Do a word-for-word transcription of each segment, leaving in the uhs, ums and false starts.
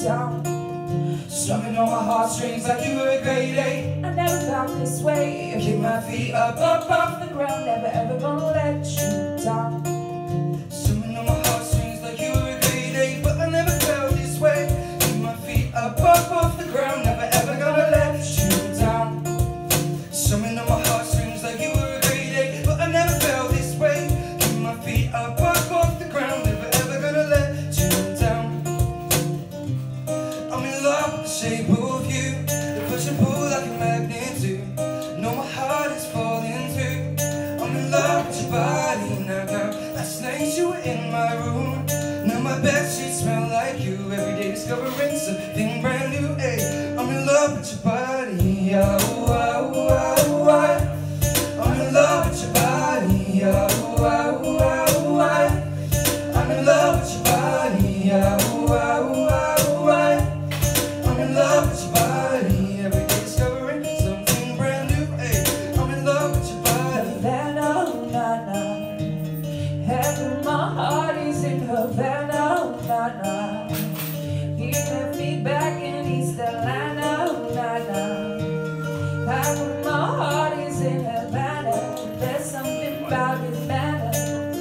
down, strumming on my heartstrings like you were a grade eight. I never felt this way. Kick my feet up, up off the ground, never ever gonna let you down. Strumming on my heartstrings like you were a grade eight, but I never felt this way. Kick my feet up, up off the ground, never ever gonna let you down. Strumming on my heartstrings like you were a grade eight, but I never felt this way. Kick my feet up, up off the ground, never ever gonna let you down. I'm in love with the shape of you, the push and pull like a magnet do. Know my heart is falling too. I'm in love with your body now, now. Last night you were in my room, now my bedsheets smell like you. Every day discovering something brand new. Hey, I'm in love with your body. Oh, oh, oh, oh. I'm in love with your body. Oh, oh, oh, oh. I'm in love with your body. Oh, oh, oh, oh. I'm in love with your body. Every day discovering something brand new. Hey, I'm in love with your body. Havana, na, na. Half of my heart is in Havana, na, na. He left me back in East Atlanta, na, na. Half of my heart is in Havana. There's something about Atlanta.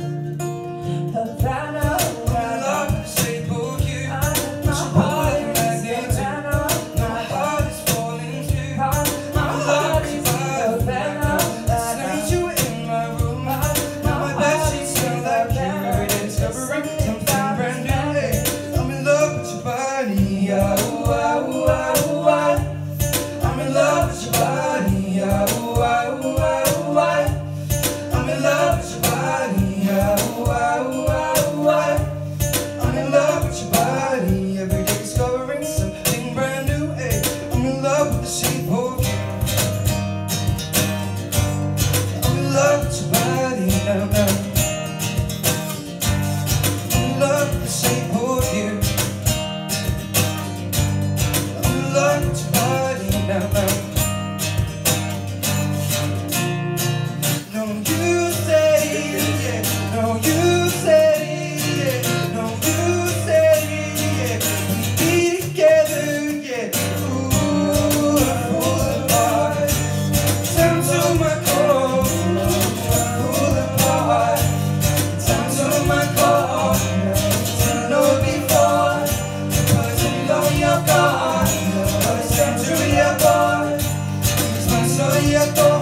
Havana, I'm in love with the shape of you. My heart is in Havana. Now my heart is falling too. I'm in love with your body. Last night you were in my room, now my bedsheets smell like you. Every day discovering something brand new. Hey, I'm in love with your body. Oh, oh, oh, oh. I'm in love with your body. Oh, oh, oh, oh. I'm in love with your body. Oh, oh, oh, oh. I'm in love with your body. Every day discovering something brand new. Hey, I'm in love with the shape of you. I'm in love with your body now, now. I'm in love with the shape of you. I'm in love with your body now, now. No, you say, yeah. No, you say, yeah. No, you say, yeah. We be together, yeah. Ooh, I fall apart. Down to my core. Fall apart. Down to my core. Didn't know before. Cause I know you're gone. Cause I'm to your boy. Cause I'm so your boy.